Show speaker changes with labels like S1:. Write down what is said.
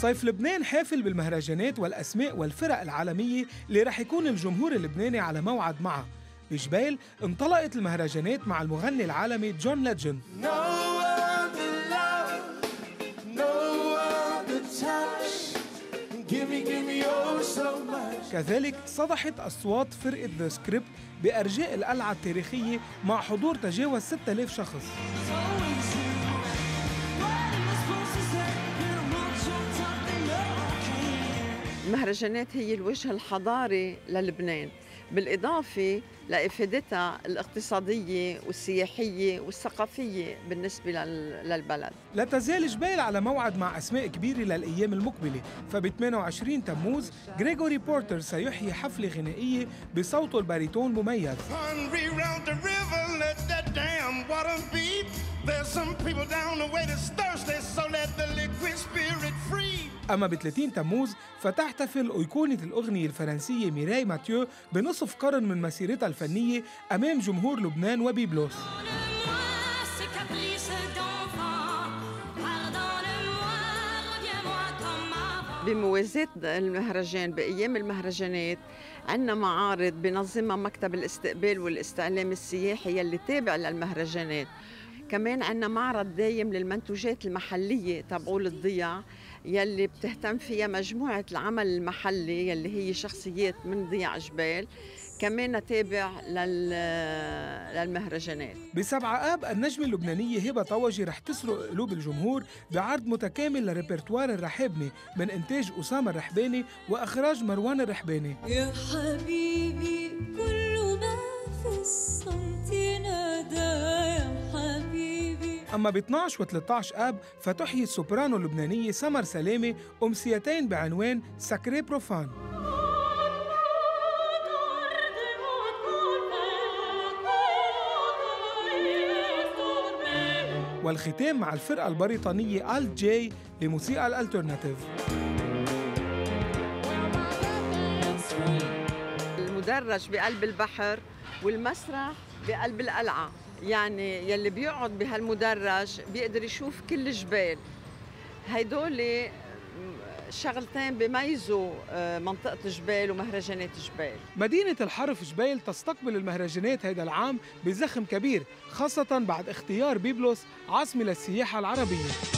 S1: صيف لبنان حافل بالمهرجانات والأسماء والفرق العالمية اللي رح يكون الجمهور اللبناني على موعد معها. بجبيل انطلقت المهرجانات مع المغني العالمي جون ليجند. كذلك صدحت أصوات فرقة ذا سكريبت بأرجاء القلعة التاريخية مع حضور تجاوز 6000 شخص.
S2: المهرجانات هي الوجه الحضاري للبنان، بالإضافة لإفادتها الاقتصادية والسياحية والثقافية بالنسبة للبلد.
S1: لا تزال جبيل على موعد مع أسماء كبيرة للأيام المقبلة، فب 28 تموز غريغوري بورتر سيحيي حفلة غنائية بصوته الباريتون مميز. أما ب 30 تموز فتحتفل أيقونة الأغنية الفرنسية ميراي ماتيو بنصف قرن من مسيرتها الفنية أمام جمهور لبنان وبيبلوس.
S2: بموازاة المهرجان بأيام المهرجانات عندنا معارض بنظمها مكتب الاستقبال والاستعلام السياحي يلي تابع للمهرجانات. كمان عندنا معرض دايم للمنتوجات المحلية تبعول الضياع يلي بتهتم فيها مجموعة العمل المحلي يلي هي شخصيات من ضياع جبيل، كمان تابع للمهرجانات.
S1: ب7 آب النجمة اللبنانية هبة طوجي رح تسرق قلوب الجمهور بعرض متكامل لريبرتوار الرحابني من إنتاج أسامة الرحباني وإخراج مروان الرحباني.
S3: يا حبيبي كل ما في الصمت نادى يا حبيبي.
S1: أما ب 12 و 13 آب فتحيي السوبرانو اللبنانية سمر سلامة أمسيتين بعنوان ساكري بروفان. والختام مع الفرقة البريطانية آلت جاي لموسيقى الألترناتيف.
S2: المدرج بقلب البحر والمسرح بقلب القلعة، يعني يلي بيقعد بهالمدرج بيقدر يشوف كل جبال. هيدول شغلتين بيميزوا منطقة جبيل ومهرجانات جبيل.
S1: مدينة الحرف جبيل تستقبل المهرجانات هذا العام بزخم كبير، خاصة بعد اختيار بيبلوس عاصمة للسياحة العربية.